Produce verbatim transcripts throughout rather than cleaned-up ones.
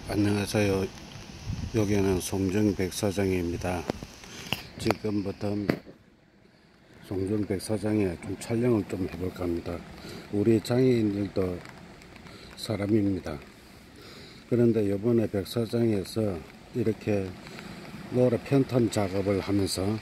안녕하세요. 여기는 송정백 사장입니다. 지금부터 송정백 사장에 좀 촬영을 좀 해볼까 합니다. 우리 장애인들도 사람입니다. 그런데 이번에 백사장에서 이렇게 노래 편탄 작업을 하면서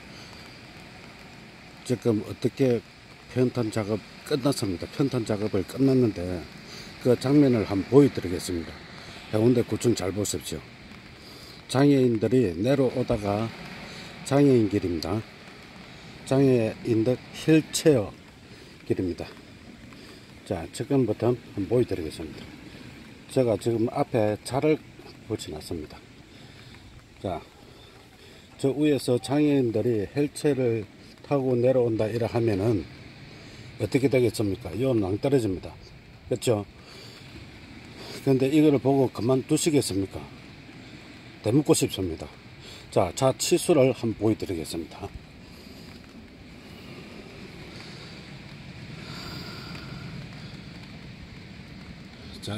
지금 어떻게 편탄 작업 끝났습니다. 편탄 작업을 끝났는데 그 장면을 한번 보여드리겠습니다. 해운대 구청 잘 보십시오. 장애인들이 내려오다가 장애인 길입니다. 장애인들 휠체어 길입니다. 자, 지금부터 한번 보여드리겠습니다. 제가 지금 앞에 차를 붙여놨습니다. 자, 저 위에서 장애인들이 휠체어를 타고 내려온다 이래 하면은 어떻게 되겠습니까? 요 낭떠러집니다. 그렇죠? 근데 이거를 보고 그만두시겠습니까? 대묻고 싶습니다. 자, 차 치수를 한번 보여드리겠습니다. 자,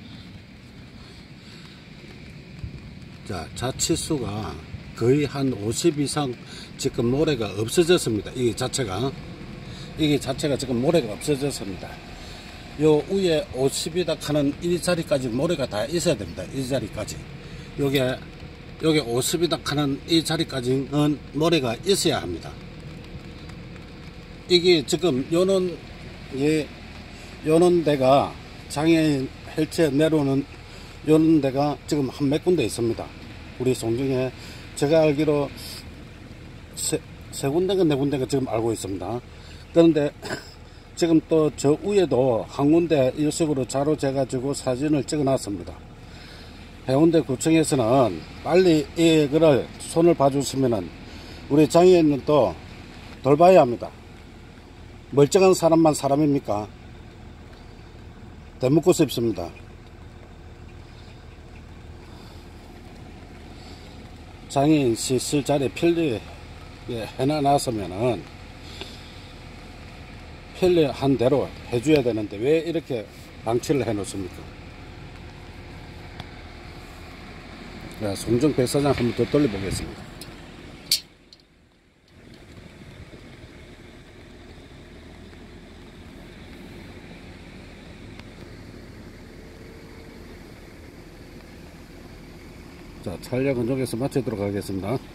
자, 차 치수가 거의 한 오십 이상 지금 모래가 없어졌습니다. 이게 자체가 이게 자체가 지금 모래가 없어졌습니다. 요 위에 오십이다 하는 이 자리까지 모래가 다 있어야 됩니다. 이 자리까지. 요게, 요게 오십이다 하는 이 자리까지는 모래가 있어야 합니다. 이게 지금 요는, 예, 요는 데가 장애인 휠체어 내려오는 요는 데가 지금 한 몇 군데 있습니다. 우리 송정에 제가 알기로 세, 세 군데가 네 군데가 지금 알고 있습니다. 그런데 지금 또 저 위에도 한 군데 이런 식으로 자로 재가지고 사진을 찍어 놨습니다. 해운대 구청에서는 빨리 이거를 손을 봐주시면은 우리 장애인은 또 돌봐야 합니다. 멀쩡한 사람만 사람입니까? 대묻고 싶습니다. 장애인 시 쓸 자리 편리 해놔놨으면은 편리한 대로 해줘야 되는데 왜 이렇게 방치를 해 놓습니까? 자, 송정백 사장 한번 더 돌려보겠습니다. 자, 촬영은 여기서 마치도록 하겠습니다.